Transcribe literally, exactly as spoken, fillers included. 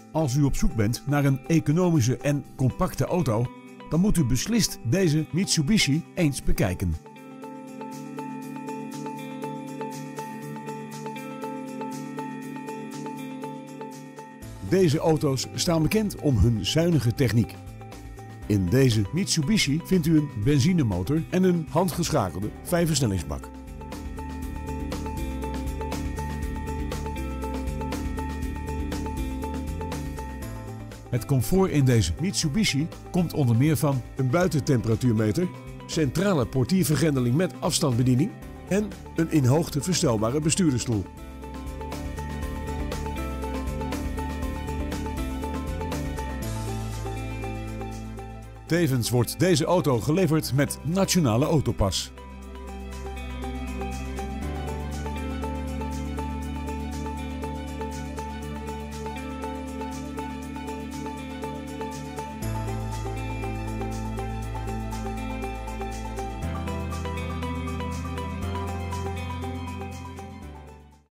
Als u op zoek bent naar een economische en compacte auto, dan moet u beslist deze Mitsubishi eens bekijken. Deze auto's staan bekend om hun zuinige techniek. In deze Mitsubishi vindt u een benzinemotor en een handgeschakelde vijfversnellingsbak. Het comfort in deze Mitsubishi komt onder meer van een buitentemperatuurmeter, centrale portiervergrendeling met afstandsbediening en een in hoogte verstelbare bestuurdersstoel. Tevens wordt deze auto geleverd met Nationale Autopas.